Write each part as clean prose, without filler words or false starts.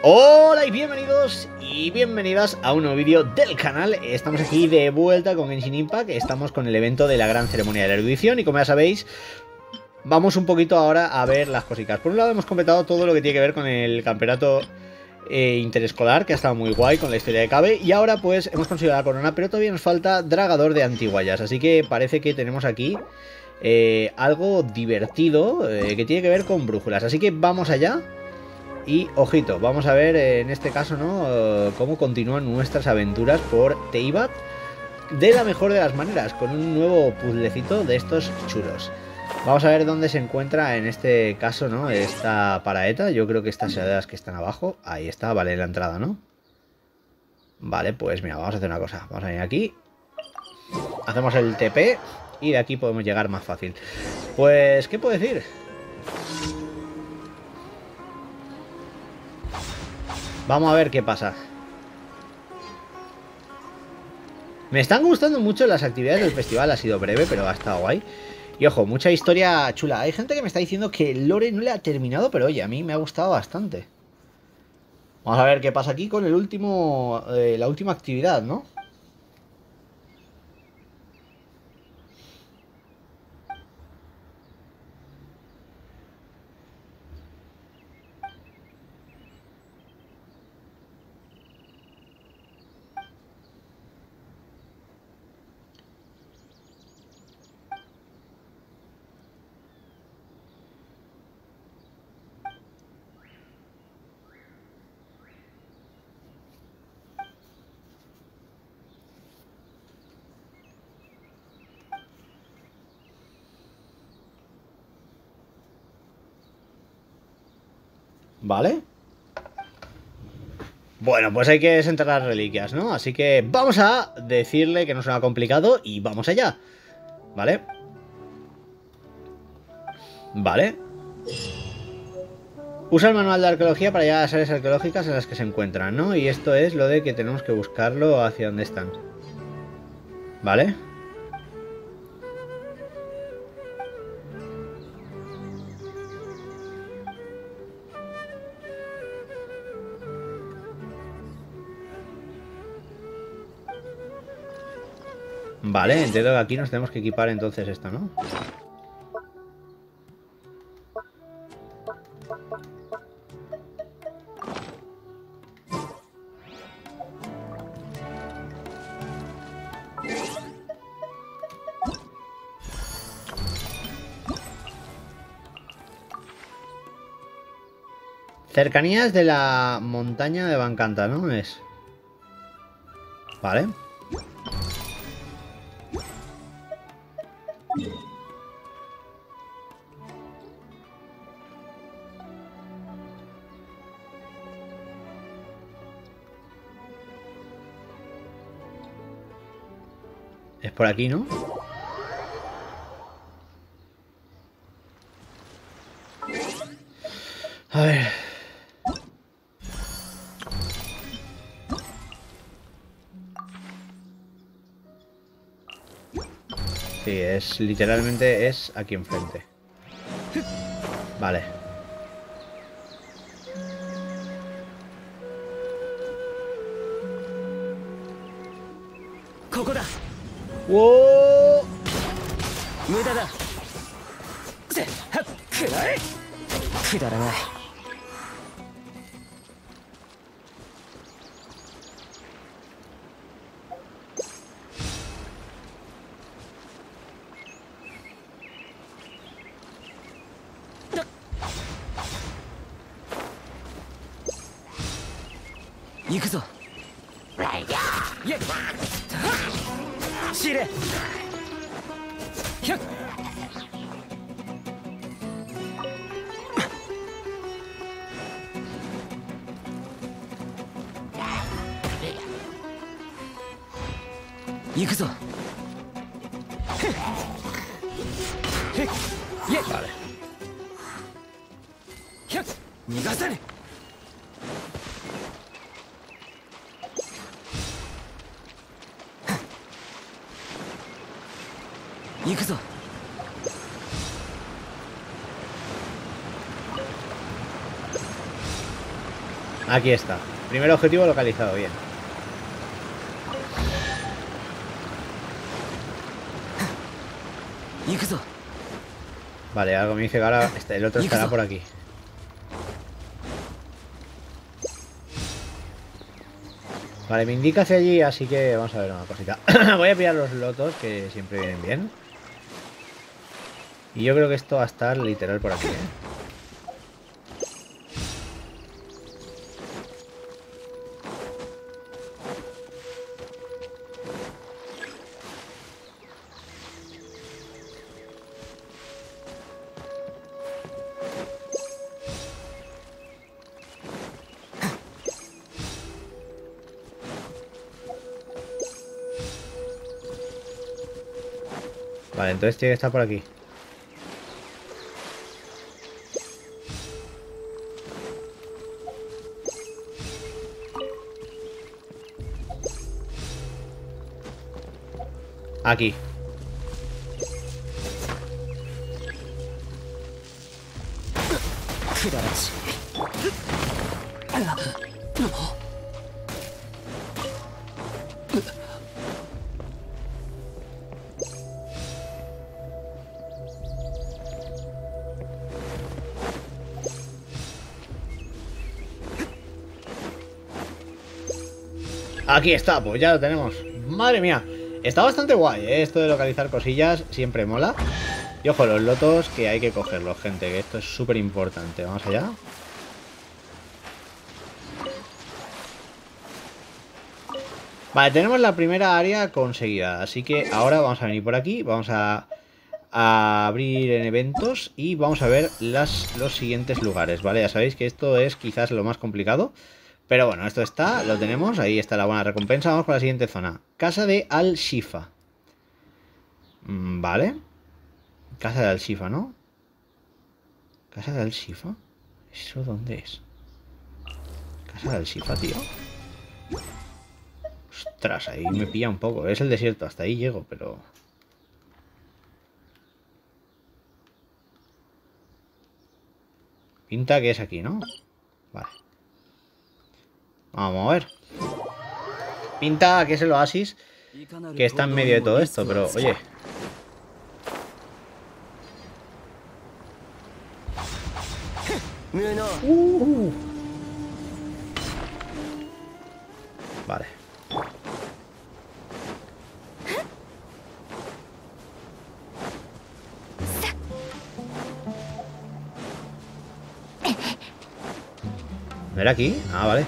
Hola y bienvenidas a un nuevo vídeo del canal. Estamos aquí de vuelta con Genshin Impact. Estamos con el evento de la gran ceremonia de la erudición y como ya sabéis, vamos un poquito ahora a ver las cositas. Por un lado hemos completado todo lo que tiene que ver con el campeonato interescolar, que ha estado muy guay con la historia de Cabe. Y ahora pues hemos conseguido la corona, pero todavía nos falta Dragador de Antiguayas. Así que parece que tenemos aquí algo divertido que tiene que ver con brújulas. Así que vamos allá. Y ojito, vamos a ver en este caso, ¿no? Cómo continúan nuestras aventuras por Teyvat de la mejor de las maneras, con un nuevo puzzlecito de estos chulos. Vamos a ver dónde se encuentra en este caso, ¿no? Esta paraeta. Yo creo que estas ciudades que están abajo. Ahí está, vale, la entrada, ¿no? Vale, pues mira, vamos a hacer una cosa. Vamos a venir aquí. Hacemos el TP y de aquí podemos llegar más fácil. Pues, ¿qué puedo decir? Vamos a ver qué pasa. Me están gustando mucho las actividades del festival. Ha sido breve, pero ha estado guay. Y ojo, mucha historia chula. Hay gente que me está diciendo que el lore no le ha terminado, pero oye, a mí me ha gustado bastante. Vamos a ver qué pasa aquí con el último, la última actividad, ¿no? ¿Vale? Bueno, pues hay que desenterrar las reliquias, ¿no? Así que vamos a decirle que no suena complicado y vamos allá. ¿Vale? Vale. Usa el manual de arqueología para llegar a las áreas arqueológicas en las que se encuentran, ¿no? Y esto es lo de que tenemos que buscarlo hacia dónde están. ¿Vale? Vale, entiendo que aquí nos tenemos que equipar entonces esto, ¿no? Cercanías de la montaña de Bancanta, ¿no? Es... Vale. Es por aquí, ¿no? A ver... Sí, es literalmente es aquí enfrente. Vale. ¡Wow! Vale. Aquí está. Primer objetivo localizado, bien. Vale, algo me dice que ahora el otro estará por aquí. Vale, me indica hacia allí, así que vamos a ver una cosita. Voy a pillar los lotos, que siempre vienen bien. Y yo creo que esto va a estar literal por aquí, ¿eh? Vale, entonces tiene que estar por aquí. Aquí. Aquí está, pues ya lo tenemos. Madre mía. Está bastante guay, ¿eh? Esto de localizar cosillas siempre mola. Y ojo, los lotos que hay que cogerlos, gente, que esto es súper importante. Vamos allá. Vale, tenemos la primera área conseguida. Así que ahora vamos a venir por aquí. Vamos a abrir en eventos y vamos a ver los siguientes lugares, ¿vale? Ya sabéis que esto es quizás lo más complicado. Pero bueno, esto está, lo tenemos. Ahí está la buena recompensa. Vamos con la siguiente zona. Casa de Al-Shifa. Vale. Casa de Al-Shifa, ¿no? ¿Casa de Al-Shifa? ¿Eso dónde es? Casa de Al-Shifa, tío. Ostras, ahí me pilla un poco. Es el desierto, hasta ahí llego, pero... Pinta que es aquí, ¿no? Vale. Vamos a ver. Pinta que es el oasis que está en medio de todo esto, pero oye. Vale. ¿Ver aquí? Ah, vale.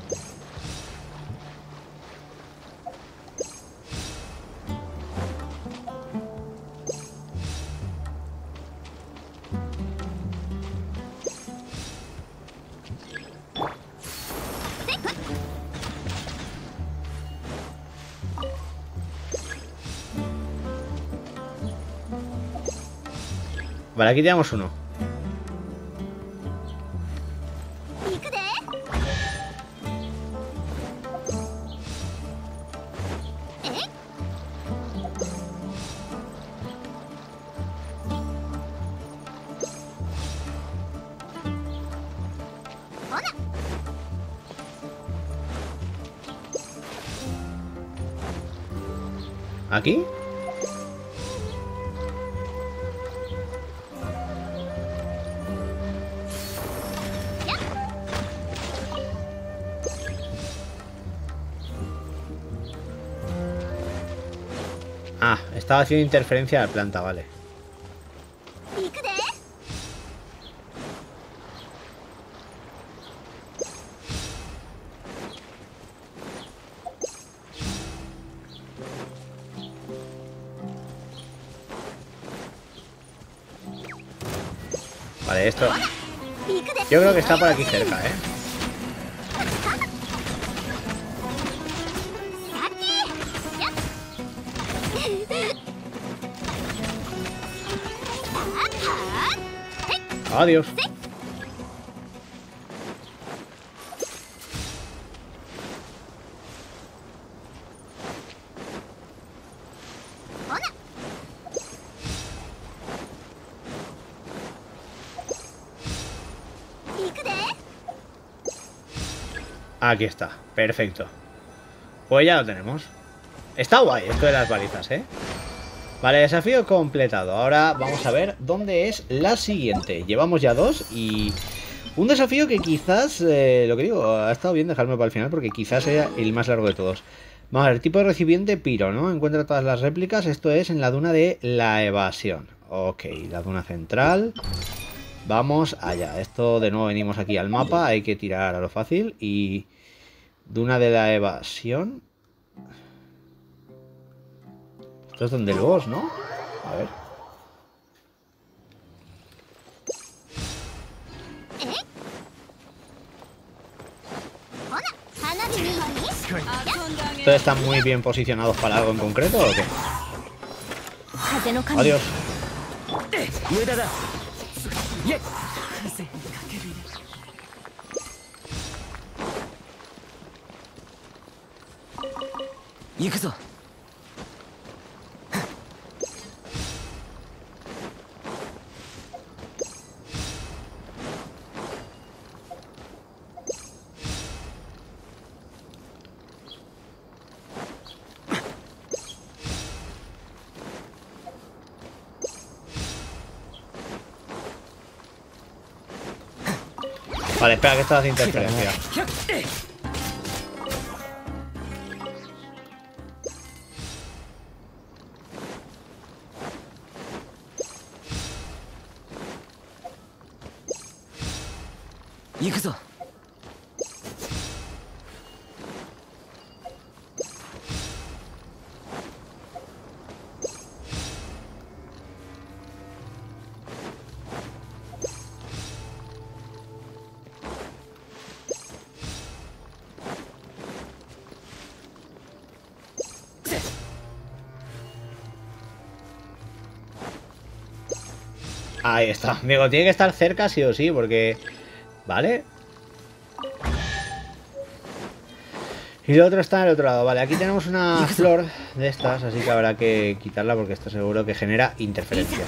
Vale, aquí tenemos uno. ¿Aquí? Ah, estaba haciendo interferencia a la planta, vale. Vale, esto... Yo creo que está por aquí cerca, ¿eh? Adiós. Aquí está, perfecto. Pues ya lo tenemos. Está guay esto de las balizas, ¿eh? Vale, desafío completado. Ahora vamos a ver dónde es la siguiente. Llevamos ya 2 y... un desafío que quizás, lo que digo, ha estado bien dejarme para el final porque quizás sea el más largo de todos. Vamos a ver, tipo de recipiente Piro, ¿no? Encuentra todas las réplicas. Esto es en la duna de la evasión. Ok, la duna central. Vamos allá. Esto de nuevo venimos aquí al mapa. Hay que tirar a lo fácil. Y... duna de la evasión. Esto es donde el boss, ¿no? A ver. ¿Ustedes están muy bien posicionados para algo en concreto o qué? Adiós. Vale, espera, que esto hace interferencia. Ahí está. Digo, tiene que estar cerca sí o sí, porque... Vale. Y el otro está en el otro lado. Vale, aquí tenemos una flor de estas, así que habrá que quitarla porque está seguro que genera interferencia.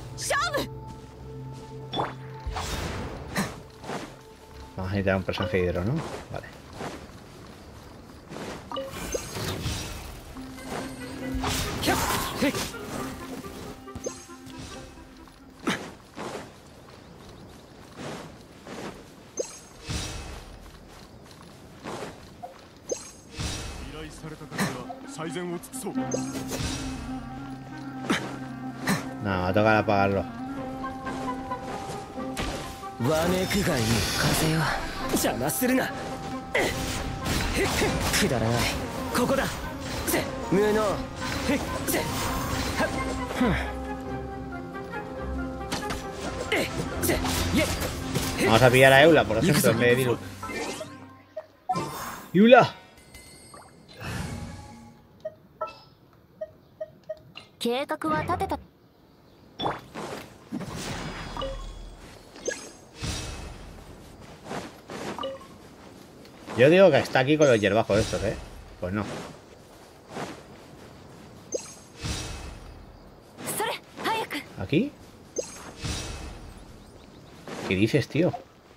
Vamos a necesitar un personaje hidro, ¿no? Vale. No, va a tocar apagarlo. Vamos a pillar a Eula, por ejemplo, en vez de Diluc. ¡Eula! Yo digo que está aquí con los hierbajos estos, ¿eh? Pues no. ¿Aquí? ¿Qué dices, tío?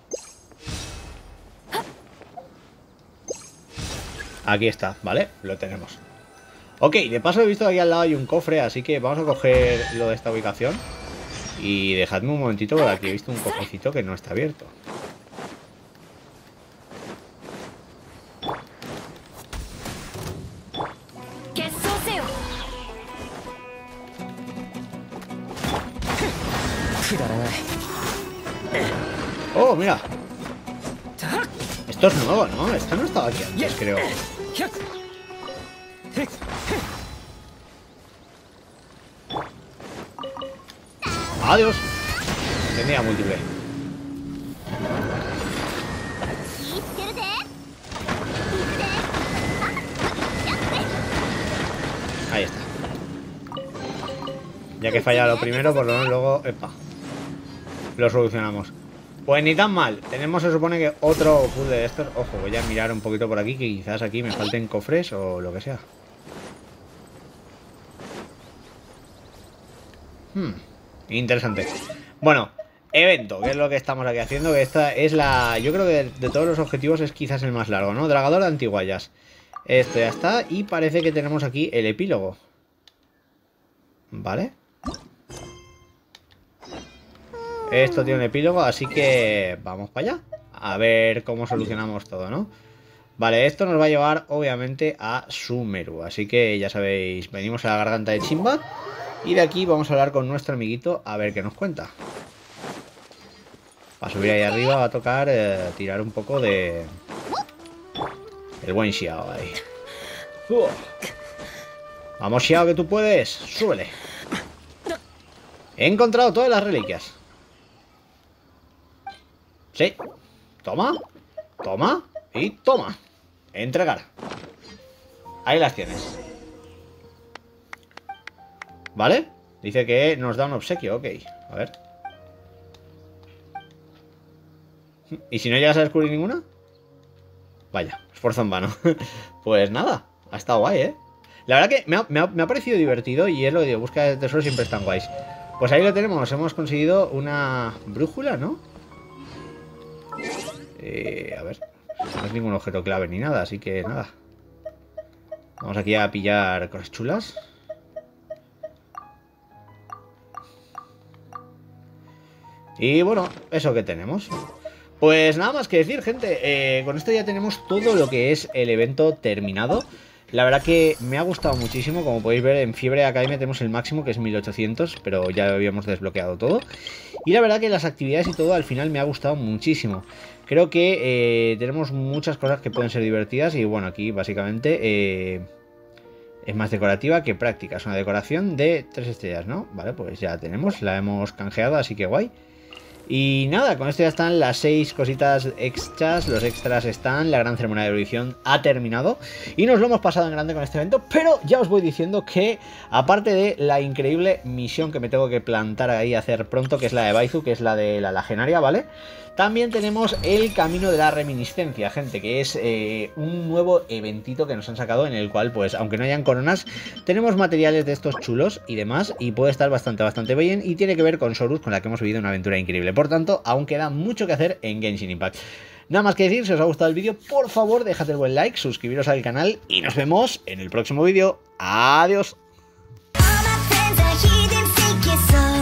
Aquí está, ¿vale? Lo tenemos. Ok, de paso he visto que aquí al lado hay un cofre, así que vamos a coger lo de esta ubicación. Y dejadme un momentito, porque aquí he visto un cofrecito que no está abierto. Oh, mira. Esto es nuevo, ¿no? Esto no estaba aquí antes, creo. Adiós. Tenía múltiple. Ahí está. Ya que falla lo primero, por lo menos luego... Epa. Lo solucionamos. Pues ni tan mal. Tenemos, se supone que otro puzzle de estos. Ojo, voy a mirar un poquito por aquí, que quizás aquí me falten cofres o lo que sea. Interesante. Bueno, evento, que es lo que estamos aquí haciendo, que esta es la... Yo creo que de todos los objetivos es quizás el más largo, ¿no? Dragador de antiguallas. Esto ya está, y parece que tenemos aquí el epílogo. Vale. Esto tiene un epílogo, así que vamos para allá. A ver cómo solucionamos todo, ¿no? Vale, esto nos va a llevar, obviamente, a Sumeru. Así que ya sabéis, venimos a la garganta de Chimba. Y de aquí vamos a hablar con nuestro amiguito a ver qué nos cuenta. Para subir ahí arriba va a tocar tirar un poco de... el buen Xiao ahí. Vamos, Xiao, que tú puedes. Súbele. He encontrado todas las reliquias. Sí. Toma. Toma. Y toma. Entregar. Ahí las tienes. ¿Vale? Dice que nos da un obsequio. Ok. A ver. ¿Y si no llegas a descubrir ninguna? Vaya, esfuerzo en vano. Pues nada, ha estado guay, ¿eh? La verdad que me ha parecido divertido. Y es lo que digo, búsqueda de tesoros siempre están guays. Pues ahí lo tenemos, hemos conseguido una brújula, ¿no? A ver, no es ningún objeto clave ni nada, así que nada. Vamos aquí a pillar cosas chulas. Y bueno, eso que tenemos. Pues nada más que decir, gente. Con esto ya tenemos todo lo que es el evento terminado. La verdad que me ha gustado muchísimo. Como podéis ver, en Fiebre Academia tenemos el máximo, que es 1800, pero ya habíamos desbloqueado todo. Y la verdad que las actividades y todo al final me ha gustado muchísimo. Creo que tenemos muchas cosas que pueden ser divertidas. Y bueno, aquí básicamente es más decorativa que práctica. Es una decoración de 3 estrellas, ¿no? Vale, pues ya tenemos, la hemos canjeado, así que guay. Y nada, con esto ya están las 6 cositas extras. Los extras están, la gran ceremonia de erudición ha terminado y nos lo hemos pasado en grande con este evento. Pero ya os voy diciendo que, aparte de la increíble misión que me tengo que plantar ahí a hacer pronto, que es la de Baizu, que es la de la Lagenaria, ¿vale? También tenemos el Camino de la Reminiscencia, gente, que es un nuevo eventito que nos han sacado, en el cual, pues, aunque no hayan coronas, tenemos materiales de estos chulos y demás, y puede estar bastante bien, y tiene que ver con Sorus, con la que hemos vivido una aventura increíble. Por tanto, aún queda mucho que hacer en Genshin Impact. Nada más que decir, si os ha gustado el vídeo, por favor, dejad el buen like, suscribiros al canal, y nos vemos en el próximo vídeo. ¡Adiós!